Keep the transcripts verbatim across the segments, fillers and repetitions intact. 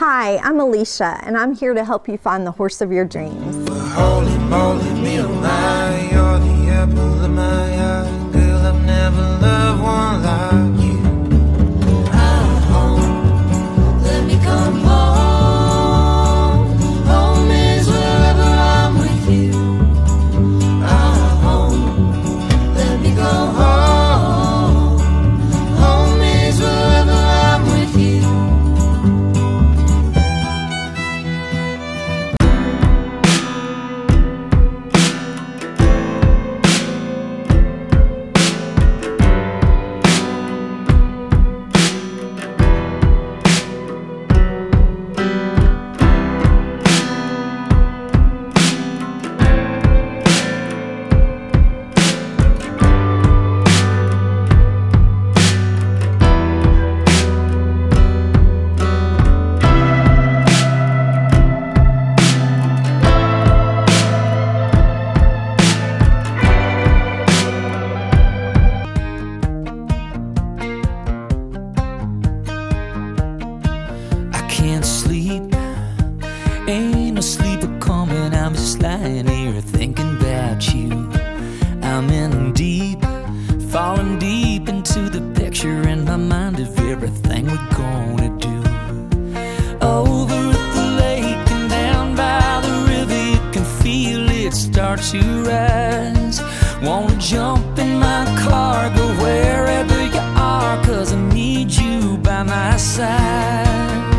Hi, I'm Alicia, and I'm here to help you find the horse of your dreams. Well, holy moly, me oh my, you're the apple of my eye. Girl, I've never loved one like you. I'm home, let me come home. Home is wherever I'm with you. I'm home, let me go home. Home is wherever I'm with you. Can't sleep, ain't no sleep a-coming. I'm just lying here thinking about you. I'm in deep, falling deep into the picture in my mind of everything we're gonna do. Over at the lake and down by the river, you can feel it start to rise. Wanna jump in my car, go wherever you are, 'cause I need you by my side.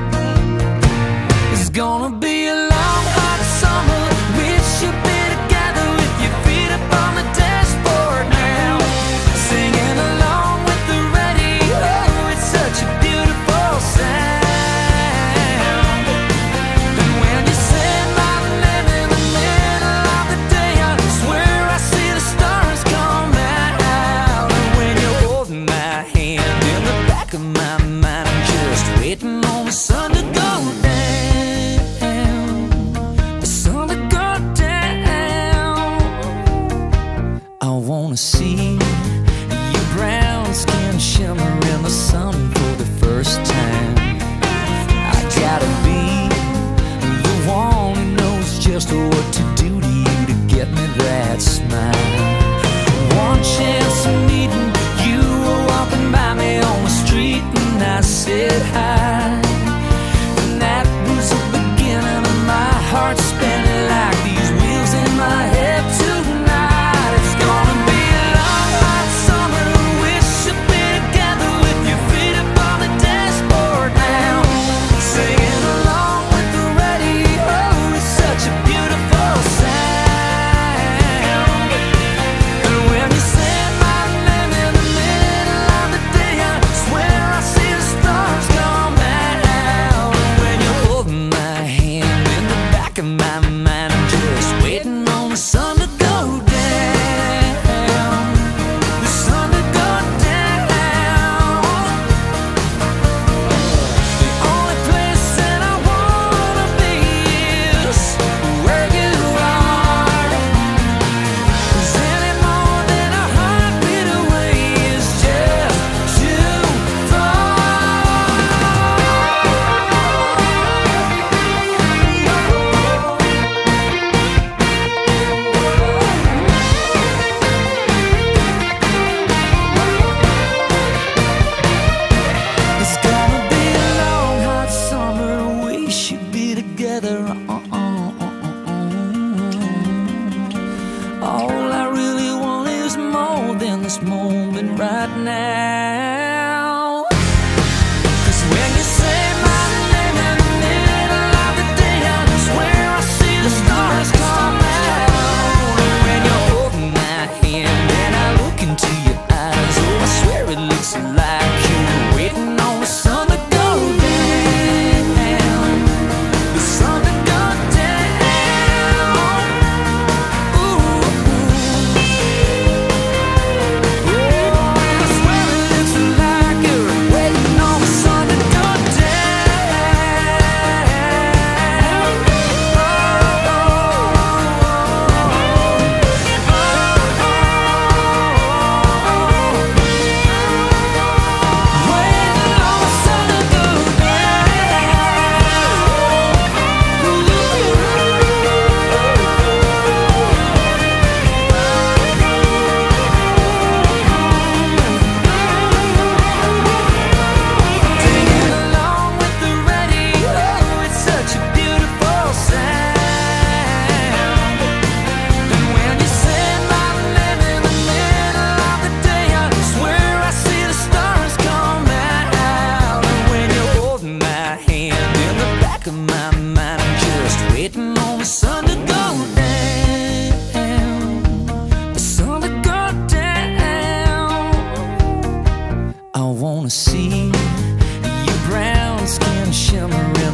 It's gonna be a long, hot summer. We should be together with your feet up on the dashboard now, singing along with the radio. It's such a beautiful sound. And when you say my name in the middle of the day, I swear I see the stars come out. And when you're holding my hand in the back of my mind, I'm just waiting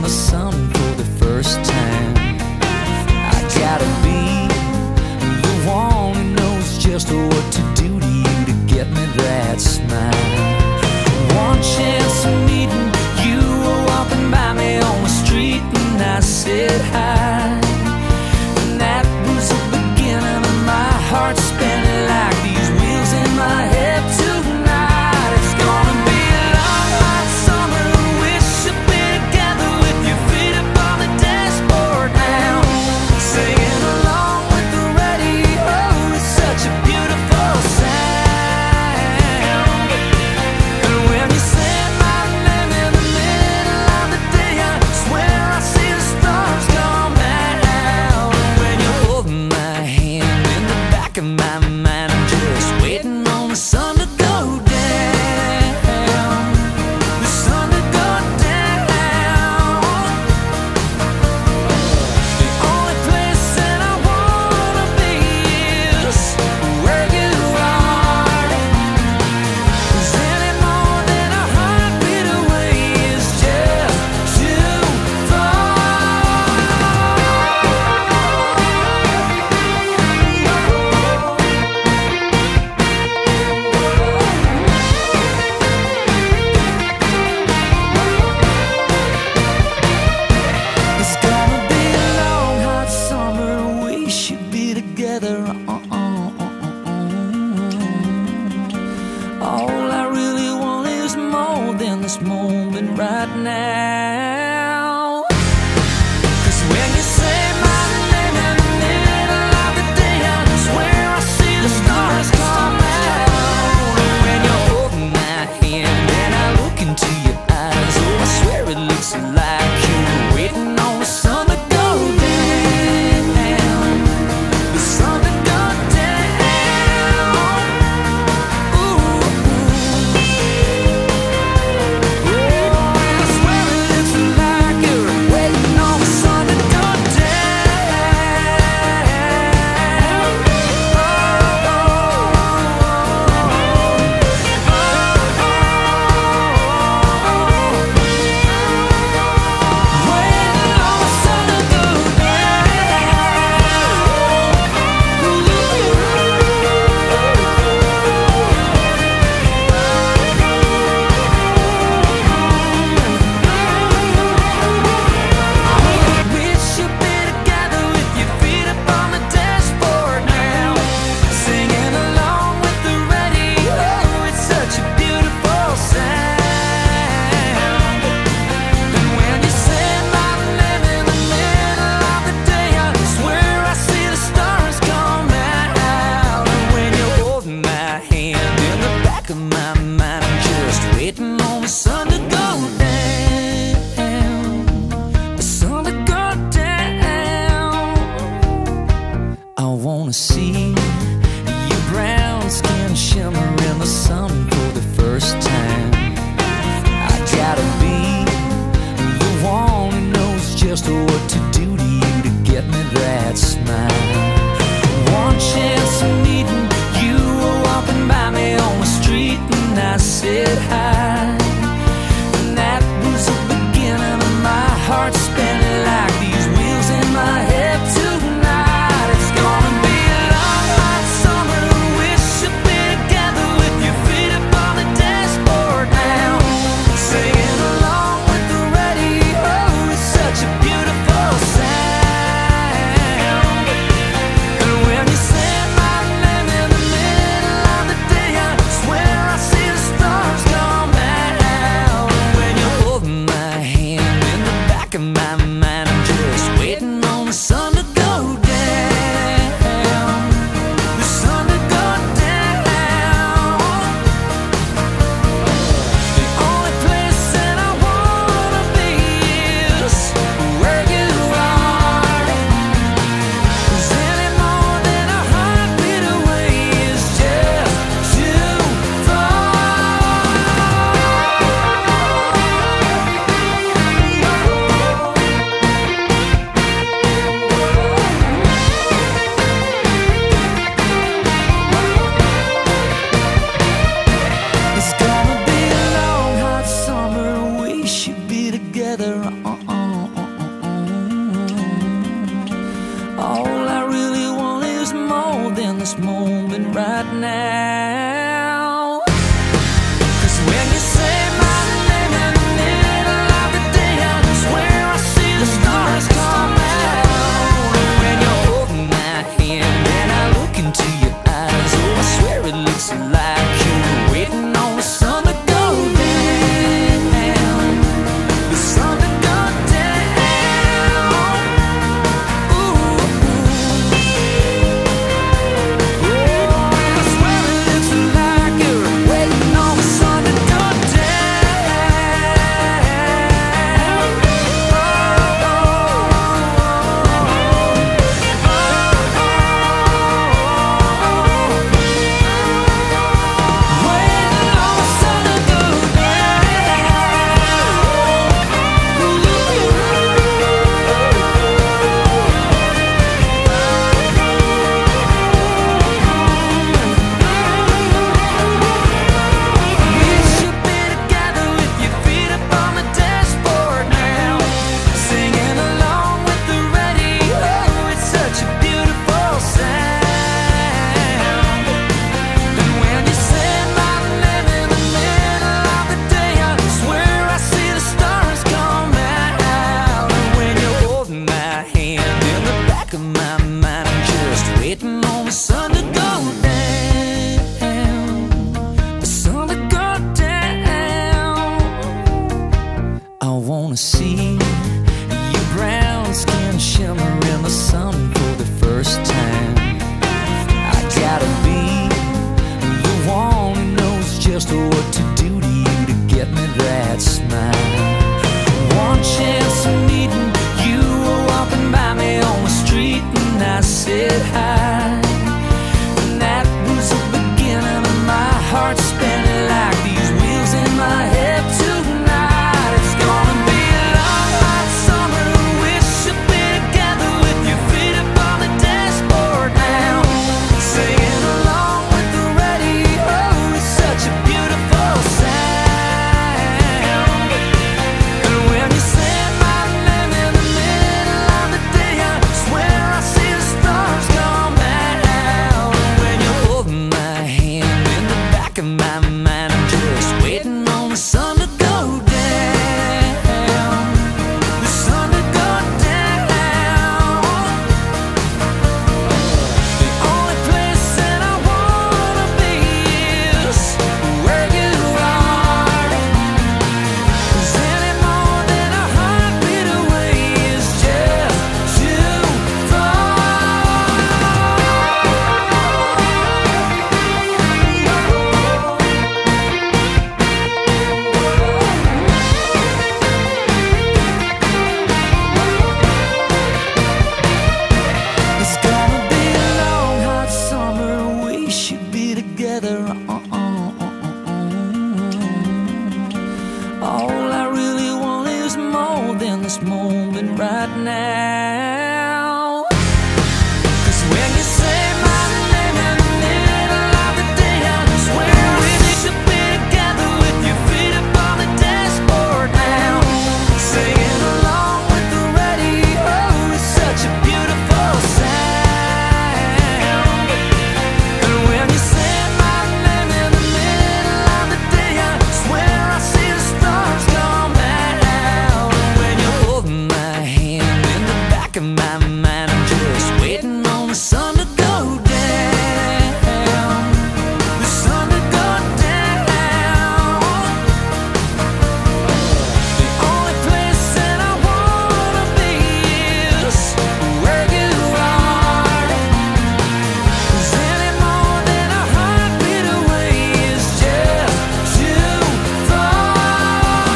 the sun for the first time. I gotta be the one who knows just what to do to you to get me that smile. One chance of meeting you were walking by me on the street and I said hi. And that was the beginning of my heart spinning like these wheels in my head tonight. It's gonna be a long hot summer. We should be together with your feet up on the dashboard now, singing along with the radio. It's such a beautiful sound. And when you say my name in the middle of the day, I swear I see the stars come out. When you hold my hand in the back of my mind, I'm just waiting on the sun to go down. The sun to go down. The only place that I wanna be is where you are. 'Cause any more than a heartbeat away is just too far. It's gonna be a long hot summer. We should be together. All I really want is more than this moment right now. 'Cause when you say my name in the middle of the day, I swear I see the stars come out. When you hold my hand and I look into your eyes, oh, I swear it looks like you're waiting on the sun to go down. The sun to go down. Ooh. Oh, I swear it looks like you're waiting on the sun to go down. Oh, oh, oh, waiting on the sun to go down. We should be together with your feet up on the dashboard now, singing along with the radio. It's such a beautiful sound. And when you say my name in the middle of the day, I swear I see the stars come out. And when you hold my hand in the back of my mind, I'm just waiting on the sun to go down. The sun to go down. I wanna see your brown skin shimmer in the sun for the first time. I gotta be the one who knows just what to do to you to get me that smile. One chance of meeting you were walking by me on the street and I said hi. And that was the beginning of my heart spinning like these wheels in my head tonight. It's gonna be a long hot summer. We should be together with your feet up on the dashboard now, singing along with the radio. It's such a beautiful sound. And when you say my name in the middle of the day, I swear I see the stars come out. When you hold my hand in the back of my mind, I'm just waiting on the sun to go down. The sun to go down. The only place that I wanna be is where you are. 'Cause any more than a heartbeat away is just too far. It's gonna be a long hot summer. We should be together. Uh-uh. right now. 'Cause when you say my name in the middle of the day, I swear I see the stars come out. When you hold my hand and I look into your eyes, oh, I swear it looks like you're waiting on the sun to go down. The sun to go down. Ooh, ooh. Oh, I swear it looks like you're waiting on the sun to go down. Oh, oh, waiting on the sun to go We should be together with your feet up on the dashboard now, singing along with the radio. It's such a beautiful sound. And when you say my name in the middle of the day, I swear I see the stars come out. And when you hold my hand in the back of my mind, I'm just waiting on the sun to go down. The sun to go down. I wanna see your brown skin shimmer in the sun for the first time. I gotta be the one who knows just what to do to you to get me that smile. One chance of meeting you, were walking by me on the street and I said hi. And that was the beginning of my heart spinning like these wheels in my head tonight. It's gonna be a long hot summer. We should be together with your feet up on the dashboard now, singing along with the radio. It's such a beautiful sound. And when you say my name in the middle of the day, I swear I see the stars come out. When you hold my hand in the back of my mind, I'm just waiting on the sun to go down. The sun to go down. The only place that I wanna be is where you are. 'Cause any more than a heartbeat away is just too far. It's gonna be a long hot summer. We should be together. All I really want is more than this moment right now. 'Cause when you say my name in the middle of the day, I swear we should be together with your feet up on the dashboard now, singing along with the radio. It's such a beautiful sound. And when you say my name in the middle of the day, I swear I see the stars come out. When you hold my hand in the back of my mind, I'm just waiting on the sun to go down. The sun to go down. The only place that I wanna be is where you are. 'Cause any more than a heartbeat away is just too far.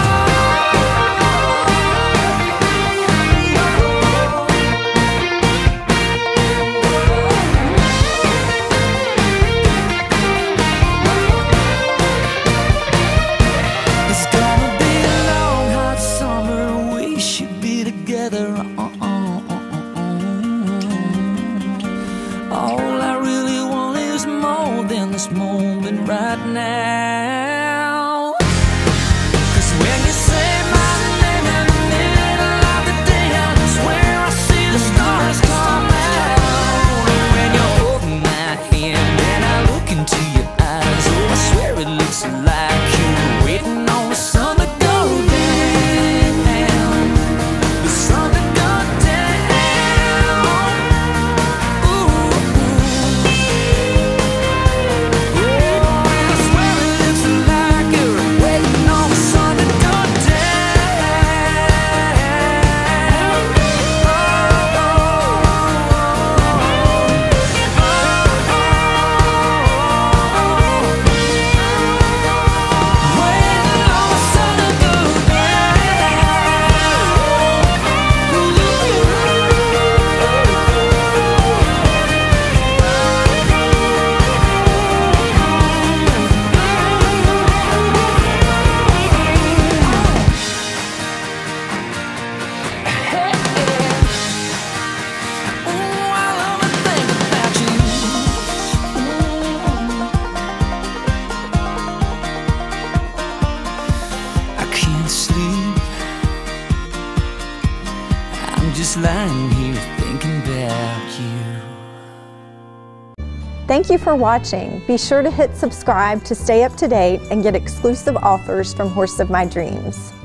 It's gonna be a long hot summer. We should be together. All I really want is more than this moment right now. 'Cause when you say my name in the middle of the day, I swear I see the stars come out. When you hold my hand and just lying here thinking about you. Thank you for watching. Be sure to hit subscribe to stay up to date and get exclusive offers from Horse of My Dreams.